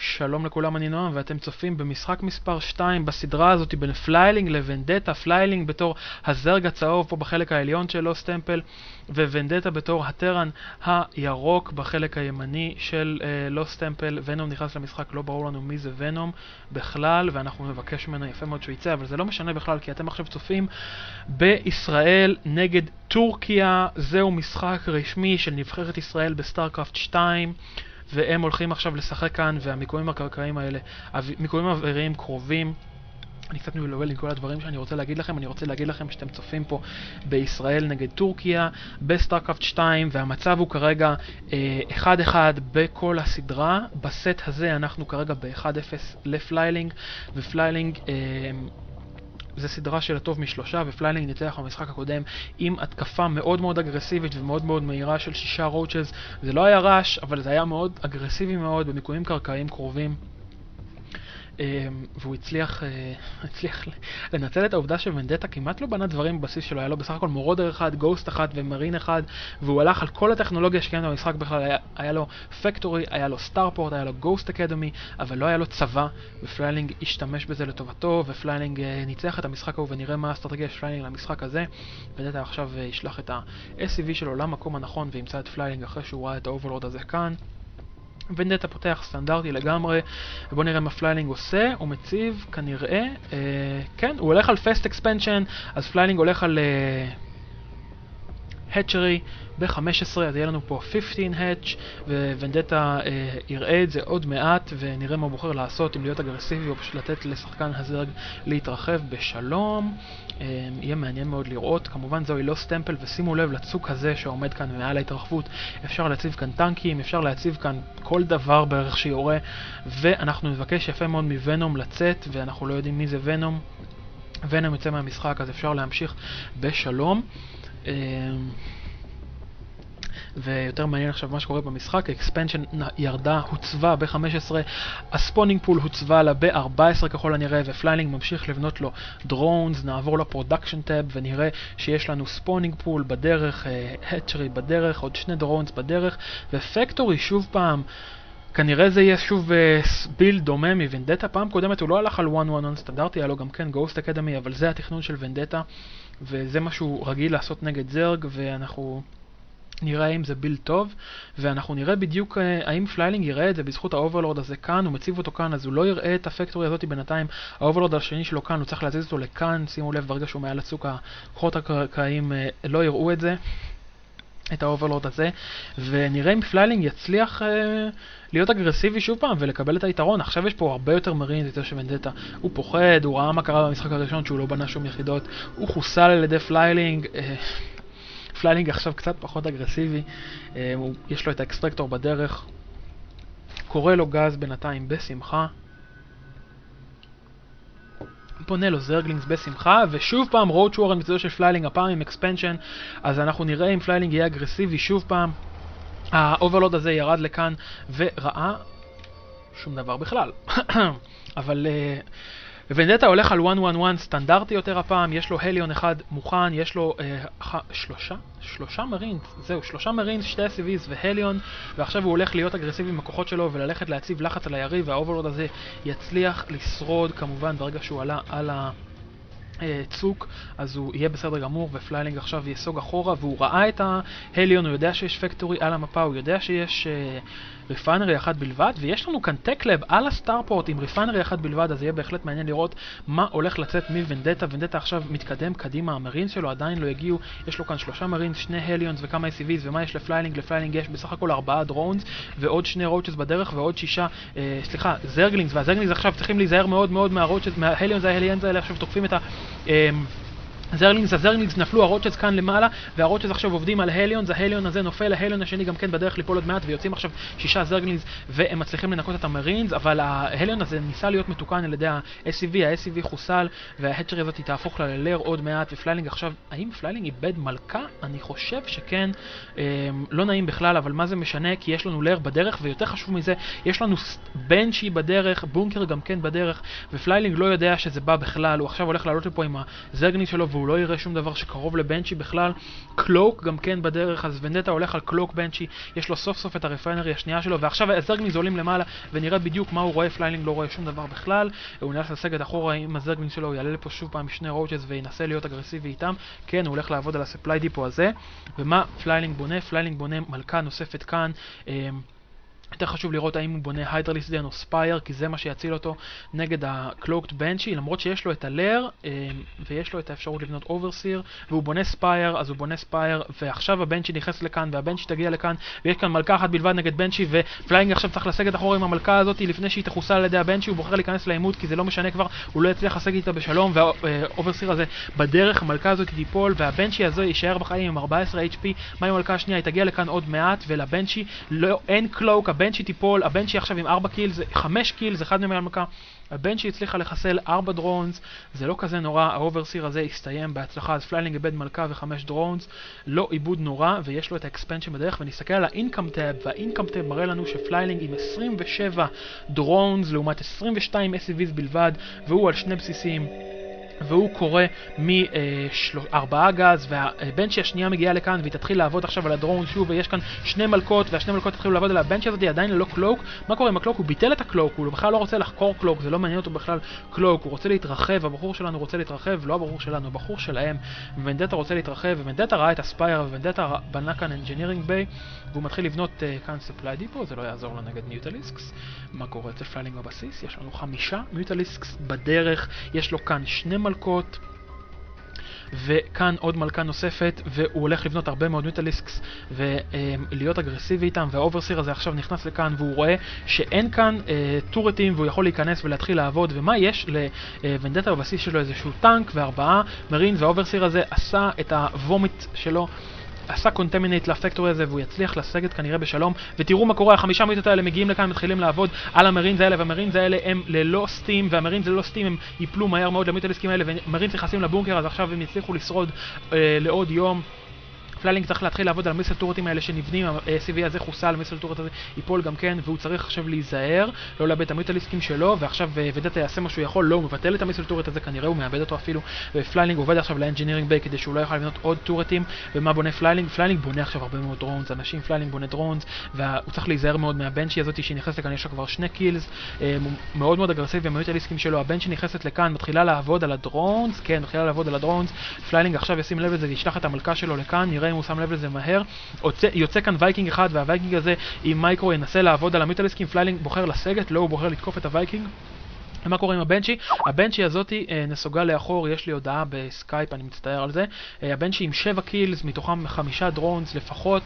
שלום לכולם, אני נועם, ואתם צופים במשחק מספר 2 בסדרה הזאת בין פליילינג לוונדטה. פליילינג בתור הזרג הצהוב פה בחלק העליון של לוסט טמפל, וונדטה בתור הטרן הירוק בחלק הימני של לוסט טמפל. ונום נכנס למשחק, לא ברור לנו מי זה ונום בכלל, ואנחנו נבקש ממנו יפה מאוד שהוא יצא, אבל זה לא משנה בכלל, כי אתם עכשיו צופים בישראל נגד טורקיה. זהו משחק רשמי של נבחרת ישראל בסטארקראפט 2, והם הולכים עכשיו לשחק כאן, והמיקומים הקרקעיים האלה, המיקומים האוויריים קרובים. אני קצת מבלבל עם כל הדברים שאני רוצה להגיד לכם. אני רוצה להגיד לכם שאתם צופים פה בישראל נגד טורקיה בסטארקראפט 2, והמצב הוא כרגע 1-1 בכל הסדרה. בסט הזה אנחנו כרגע ב-1-0 לפליילינג, ופליילינג זה סדרה של הטוב משלושה, ופליילינג ניצח במשחק הקודם עם התקפה מאוד מאוד אגרסיבית ומאוד מאוד מהירה של 6 רואוצ'ז. זה לא היה רש, אבל זה היה מאוד אגרסיבי מאוד במיקומים קרקעיים קרובים. והוא הצליח לנצל את העובדה שוונדטה כמעט לא בנה דברים בבסיס שלו. היה לו בסך הכל מורדר אחד, גוסט אחד ומרין אחד, והוא הלך על כל הטכנולוגיה שקיימת במשחק בכלל. היה לו פקטורי, היה לו סטארפורט, היה לו גוסט אקדמי, אבל לא היה לו צבא, ופליילינג השתמש בזה לטובתו, ופליילינג ניצח את המשחק ההוא, ונראה מה האסטרטגיה של פליילינג למשחק הזה. ונדטה עכשיו ישלח את ה-SCV שלו למקום הנכון וימצא את פליילינג אחרי שהוא ראה את האוברלורד הזה כאן. ונדטה פותח סטנדרטי לגמרי, ובוא נראה מה פליילינג עושה. הוא מציב כנראה, כן, הוא הולך על פסט אקספנשן, אז פליילינג הולך על hatchery ב-15, אז יהיה לנו פה 15 hatch, וונדטה יראה את זה עוד מעט, ונראה מה הוא בוחר לעשות, אם להיות אגרסיבי או פשוט לתת לשחקן הזרג להתרחב בשלום. יהיה מעניין מאוד לראות. כמובן זוהי לוסט טמפל, ושימו לב לצוק הזה שעומד כאן מעל ההתרחבות. אפשר להציב כאן טנקים, אפשר להציב כאן כל דבר בערך שיורה, ואנחנו נבקש יפה מאוד מוונום לצאת, ואנחנו לא יודעים מי זה ונום. ונום יוצא מהמשחק, אז אפשר להמשיך בשלום. ויותר מעניין עכשיו מה שקורה במשחק. האקספנשן ירדה, הוצבה ב-15, הספונינג פול הוצבה לה ב-14 ככל הנראה, ופליילינג ממשיך לבנות לו דרונס. נעבור לפרודקשן טאב ונראה שיש לנו ספונינג פול בדרך, hatchery בדרך, עוד 2 דרונס בדרך, ופקטורי שוב פעם. כנראה זה יהיה שוב בילד דומה מוונדטה. פעם קודמת הוא לא הלך על 1-1 סטנדרטי, היה לו גם כן גוסט אקדמי, אבל זה התכנון של וונדטה, וזה מה שהוא רגיל לעשות נגד זרג, ואנחנו נראה אם זה בילד טוב, ואנחנו נראה בדיוק האם פליילינג יראה את זה בזכות האוברלורד הזה כאן. הוא מציב אותו כאן, אז הוא לא יראה את הפקטורי הזאת בינתיים. האוברלורד השני שלו כאן, הוא צריך להזיז אותו לכאן. שימו לב, ברגע שהוא מעל הצוק, הכוחות הקרקעיים לא יראו את זה, את האוברלורד הזה, ונראה אם פליילינג יצליח להיות אגרסיבי שוב פעם ולקבל את היתרון. עכשיו יש פה הרבה יותר מרין, יותר שוונדטה. הוא פוחד, הוא ראה מה קרה במשחק הראשון שהוא לא בנה שום יחידות, הוא חוסל על ידי פליילינג. פליילינג עכשיו קצת פחות אגרסיבי, יש לו את האקסטרקטור בדרך, קורא לו גז בינתיים בשמחה, פונה לו זרגלינגס בשמחה, ושוב פעם רוד שורן מצדו של פליילינג, הפעם עם אקספנשן. אז אנחנו נראה אם פליילינג יהיה אגרסיבי שוב פעם. האוברלורד הזה ירד לכאן וראה שום דבר בכלל. אבל וונדטה הולך על 1-1-1 סטנדרטי יותר הפעם. יש לו הליון אחד מוכן, יש לו שלושה מרינס, זהו, 3 מרינס, 2 SCVs והליון, ועכשיו הוא הולך להיות אגרסיבי עם הכוחות שלו וללכת להציב לחץ על היריב, והאוברלורד הזה יצליח לשרוד כמובן ברגע שהוא עלה על צוק, אז הוא יהיה בסדר גמור, ופליילינג עכשיו יסוג אחורה, והוא ראה את ההליון, הוא יודע שיש פקטורי על המפה, הוא יודע שיש ריפיינרי אחד בלבד, ויש לנו כאן טקלב על הסטארפורט עם ריפיינרי אחד בלבד, אז יהיה בהחלט מעניין לראות מה הולך לצאת מוונדטה. וונדטה עכשיו מתקדם קדימה, המרינס שלו עדיין לא הגיעו, יש לו כאן 3 מרינס, 2 הליונס וכמה SCVs, ומה יש לפליילינג? לפליילינג יש בסך הכל 4 דרונס, ועוד 2 רואוצ'ס בדרך, ועוד 6 זרגלינגס, והזרגלינגס עכשיו צריכים להיזהר מאוד מאוד מההליונס האלה עכשיו תוקפים את הזרלינגס נפלו, הרוצ'ז כאן למעלה, והרוצ'ז עכשיו עובדים על ההליון, ההליון הזה נופל, ההליון השני גם כן בדרך ליפול עוד מעט, ויוצאים עכשיו 6 זרלינגס, והם מצליחים לנקות את המרינס, אבל ההליון הזה ניסה להיות מתוקן על ידי ה-SCV, ה-SCV חוסל, וההטשרי הזאת תהפוך ללר עוד מעט, ופליילינג עכשיו, האם פליילינג איבד מלכה? אני חושב שכן, לא נעים בכלל, אבל מה זה משנה, כי יש לנו לר בדרך, ויותר חשוב מזה, יש לנו בנצ'י בדרך, בונקר גם כן בדרך, ופליילינג לא יודע שזה בא בכלל. הוא עכשיו הולך לעלות לפה עם הזרלינג שלו, והוא לא יראה שום דבר שקרוב לבנצ'י בכלל. קלוק גם כן בדרך, אז ונדטה הולך על קלוק בנצ'י, יש לו סוף סוף את הרפרנרי השנייה שלו, ועכשיו הזרגניז עולים למעלה ונראה בדיוק מה הוא רואה. פליילינג לא רואה שום דבר בכלל, הוא נלך לסגת אחורה עם הזרגניז שלו, הוא יעלה לפה שוב פעם משני רוג'ס וינסה להיות אגרסיבי איתם. כן, הוא הולך לעבוד על הספליי דיפו הזה. ומה פליילינג בונה? פליילינג בונה מלכה נוספת כאן. יותר חשוב לראות האם הוא בונה היידרליסדן או ספייר, כי זה מה שיציל אותו נגד הקלוקט בנצ'י, למרות שיש לו את הלר ויש לו את האפשרות לבנות אוברסיר, והוא בונה ספייר, אז הוא בונה ספייר, ועכשיו הבנצ'י נכנס לכאן והבנצ'י תגיע לכאן, ויש כאן מלכה אחת בלבד נגד בנצ'י, ופליינג עכשיו צריך לסגת אחורה עם המלכה הזאת לפני שהיא תחוסל על ידי הבנצ'י. הוא בוחר להיכנס לעימות כי זה לא משנה כבר, הוא לא יצליח לסגת איתה בשלום, והאוברסיר הזה בדרך, המלכה הזאת תיפול והבנצ'י הזה יישאר בחיים עם 14 HP. מה עם המלכה השנייה? היא תגיע לכאן עוד מעט, ולבנצ'י אין קלוק, הבנצ'י תיפול, הבנצ'י עכשיו עם 4 קילס, 5 קילס, אחד מהם המלכה. הבנצ'י הצליחה לחסל 4 דרונס, זה לא כזה נורא, האוברסיר הזה הסתיים בהצלחה, אז פליילינג איבד מלכה ו5 דרונס, לא איבוד נורא, ויש לו את האקספנשן בדרך, ונסתכל על האינקאם טאב, והאינקאם טאב מראה לנו שפליילינג עם 27 דרונס, לעומת 22 SCVs בלבד, והוא על 2 בסיסים. והוא קורא מ4 גז, והבנצ'י השנייה מגיעה לכאן והיא תתחיל לעבוד עכשיו על הדרון שוב, ויש כאן 2 מלכות והשני מלכות תתחילו לעבוד על הבנצ'י הזאת, היא עדיין ללא קלוק. מה קורה עם הקלוק? הוא ביטל את הקלוק, הוא בכלל לא רוצה לחקור קלוק, זה לא מעניין אותו בכלל קלוק, הוא רוצה להתרחב, הבחור שלנו רוצה להתרחב, לא הבחור שלנו, הבחור שלהם. ונדטה רוצה להתרחב, וונדטה ראה את הספייר, וונדטה בנה כאן אנג'ינירינג ביי, והוא מתחיל לבנות כאן ספליי דיפו, זה לא יעזור לו נגד מיוטליסקס. מה קורה אצל פליילינג בבסיס? יש לנו 5 מיוטליסקס בדרך, יש לו כאן 2 מלכות וכאן עוד מלכה נוספת, והוא הולך לבנות הרבה מאוד מיוטליסקס ולהיות אגרסיבי איתם, והאוברסיר הזה עכשיו נכנס לכאן והוא רואה שאין כאן טורטים והוא יכול להיכנס ולהתחיל לעבוד. ומה יש לוונדטה בבסיס שלו? איזשהו טנק ו4 מרין, והאוברסיר הזה עשה את הוומיט שלו, עשה קונטמינט לפקטורי הזה והוא יצליח לסגת כנראה בשלום. ותראו מה קורה, 5 מיוטות האלה מגיעים לכאן, מתחילים לעבוד על המרינס האלה, והמרינס האלה הם ללא סטים, והמרינס ללא סטים הם ייפלו מהר מאוד למיוטליסקים האלה, ומרינס נכנסים לבונקר, אז עכשיו הם יצליחו לשרוד לעוד יום. פליילינג צריך להתחיל לעבוד על המיסל טורטים האלה שנבנים, ה-CV הזה חוסל, המיסל טורט הזה ייפול גם כן, והוא צריך עכשיו להיזהר, לא לאבד את המיוטליסקים שלו, ועכשיו ונדטה יעשה מה שהוא יכול, לא, הוא מבטל את המיסל טורט הזה, כנראה הוא מאבד אותו אפילו, ופליילינג עובד עכשיו לאנג'ינירינג ביי כדי שהוא לא יוכל לבנות עוד טורטים. ומה בונה פליילינג? פליילינג בונה עכשיו הרבה מאוד דרונס, אנשים פליילינג בונה דרונס, והוא צריך להיזהר מאוד מהבנצ'י הזאת שנכנסת לכאן, יש לה כבר 2 קילס, מאוד מאוד אגרסיבי, המיוטליסקים שלו, הבנצ'י נכנסת לכאן, מתחילה לעבוד על הדרונס, כן, מתחילה לעבוד על הדרונס. פליילינג עכשיו ישים לב לזה וישלח את המלכה שלו לכאן, נראה אם הוא שם לב לזה מהר. יוצא כאן וייקינג אחד, והווייקינג הזה עם מייקרו ינסה לעבוד על המיוטליסקים. פליילינג בוחר לסגת, לא, הוא בוחר לתקוף את הווייקינג. ומה קורה עם הבנצ'י? הבנצ'י הזאתי נסוגה לאחור, יש לי הודעה בסקייפ, אני מצטער על זה. הבנצ'י עם 7 קילס, מתוכם 5 דרונס לפחות,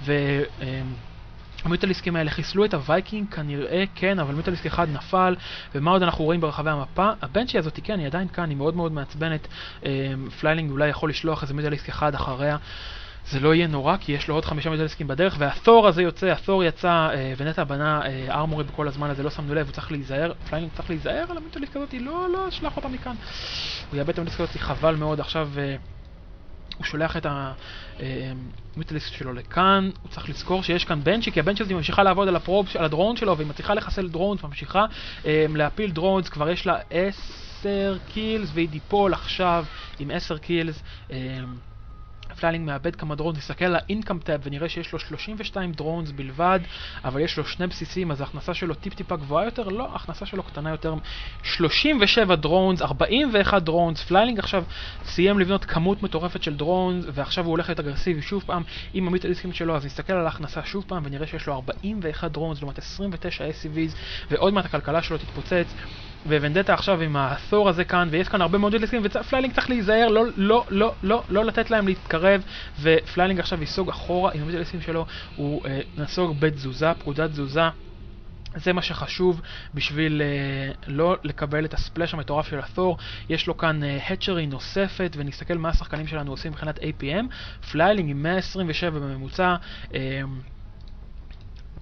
המיוטליסקים האלה חיסלו את הווייקינג כנראה, כן, אבל מיוטליסק אחד נפל. ומה עוד אנחנו רואים ברחבי המפה? הבנצ'י הזאתי, כן, היא עדיין כאן, היא מאוד מאוד מעצבנת. פליילינג אולי יכול לשלוח איזה מיוטליסק אחד אחריה, זה לא יהיה נורא, כי יש לו עוד 5 מיוטליסקים בדרך, והתור הזה יוצא, התור יצא, ונטה בנה ארמורי בכל הזמן הזה, לא שמנו לב, הוא צריך להיזהר, פליילינג צריך להיזהר על המיוטליסק הזאת, לא, שלח אותה מכאן. הוא יאבד את המיוטליסק הזאת, חבל מאוד. עכשיו הוא שולח את המיוטליסק שלו לכאן, הוא צריך לזכור שיש כאן בנצ'י, כי הבנצ'י הזאת ממשיכה לעבוד על הדרון שלו, והיא מצליחה לחסל דרונס, ממשיכה להפיל דרונס, כבר יש לה 10 קילס, והיא דיפול עכשיו עם 10 קילס. פליילינג מאבד כמה דרונס, נסתכל על האינקאם טאב ונראה שיש לו 32 דרונס בלבד, אבל יש לו 2 בסיסים, אז ההכנסה שלו טיפה גבוהה יותר, לא, ההכנסה שלו קטנה יותר. 37 דרונס, 41 דרונס, פליילינג עכשיו סיים לבנות כמות מטורפת של דרונס, ועכשיו הוא הולך להיות אגרסיבי שוב פעם עם המיוטליסקים שלו, אז נסתכל על ההכנסה שוב פעם ונראה שיש לו 41 דרונס, לעומת 29 SCVs, ועוד מעט הכלכלה שלו תתפוצץ. וונדטה עכשיו עם התור הזה כאן, ויש כאן הרבה מאוד מיוטליסקים, ופליילינג צריך להיזהר, לא לתת להם להתקרב, ופליילינג עכשיו ייסוג אחורה עם המיוטליסקים שלו, הוא נסוג בתזוזה, פקודת תזוזה. זה מה שחשוב בשביל לא לקבל את הספלש המטורף של התור. יש לו כאן hatchery נוספת, ונסתכל מה השחקנים שלנו עושים מבחינת APM. פליילינג עם 127 בממוצע,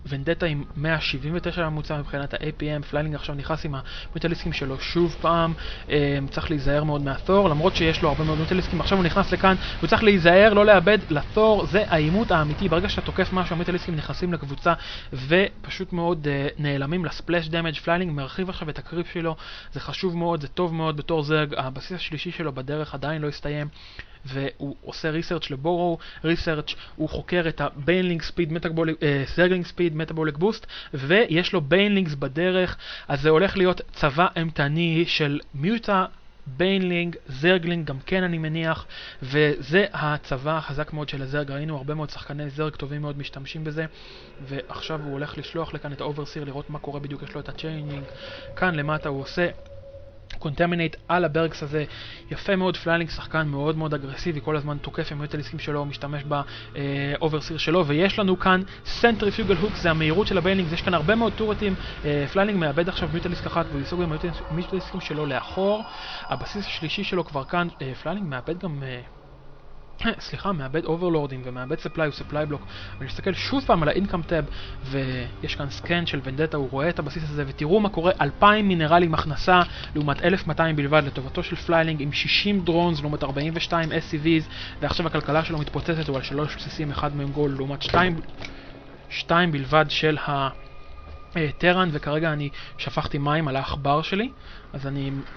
ונדטה עם 179 ממוצע מבחינת ה-APM, פליילינג עכשיו נכנס עם המוטליסקים שלו שוב פעם, צריך להיזהר מאוד מהתור, למרות שיש לו הרבה מאוד מוטליסקים, עכשיו הוא נכנס לכאן, הוא צריך להיזהר, לא לאבד לתור, זה האימות האמיתי, ברגע שאתה תוקף משהו, המוטליסקים נכנסים לקבוצה, ופשוט מאוד נעלמים לספלש דמג', פליילינג מרחיב עכשיו את הקריפ שלו, זה חשוב מאוד, זה טוב מאוד בתור זרג, הבסיס השלישי שלו בדרך עדיין לא הסתיים, והוא עושה ריסרצ' לבורו, ריסרצ' הוא חוקר את הביינלינג ספיד, זרגלינג ספיד, מטאבוליק בוסט, ויש לו ביינלינגס בדרך, אז זה הולך להיות צבא אימתני של מיוטה, ביינלינג, זרגלינג, גם כן אני מניח, וזה הצבא החזק מאוד של הזרג, ראינו הרבה מאוד שחקני זרג טובים מאוד משתמשים בזה, ועכשיו הוא הולך לשלוח לכאן את האוברסיר, לראות מה קורה בדיוק, יש לו את הצ'יינינג, כאן למטה הוא עושה קונטמינייט על הברקס הזה, יפה מאוד, פליילינג שחקן מאוד מאוד אגרסיבי, כל הזמן תוקף עם מוטליסקים שלו, משתמש באוברסיר שלו, ויש לנו כאן סנטריפיוגל הוק, זה המהירות של הביינלינג, יש כאן הרבה מאוד טורטים, פליילינג מאבד עכשיו מוטליסק אחת, והוא יסוג במוטליסקים שלו לאחור, הבסיס השלישי שלו כבר כאן, פליילינג מאבד גם מאבד אוברלורדים ומאבד ספליי, הוא ספליי בלוק, ונסתכל שוב פעם על האינקאם טאב, ויש כאן סקן של ונדטה, הוא רואה את הבסיס הזה, ותראו מה קורה, 2,000 מינרלים הכנסה, לעומת 1,200 בלבד, לטובתו של פליילינג, עם 60 דרונס, לעומת 42 SCVs, ועכשיו הכלכלה שלו מתפוצצת, הוא על 3 בסיסים, אחד מהם גול, לעומת 2 בלבד של הטרן, וכרגע אני שפכתי מים על העכבר שלי, אז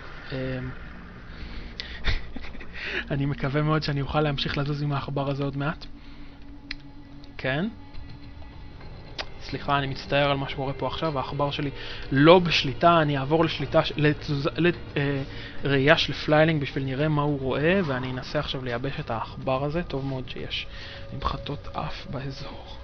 אני מקווה מאוד שאני אוכל להמשיך לזוז עם העכבר הזה עוד מעט. כן. סליחה, אני מצטער על מה שקורה פה עכשיו, העכבר שלי לא בשליטה, אני אעבור לשליטה, לראייה של פליילינג בשביל נראה מה הוא רואה, ואני אנסה עכשיו לייבש את העכבר הזה, טוב מאוד שיש נמחטות אף באזור.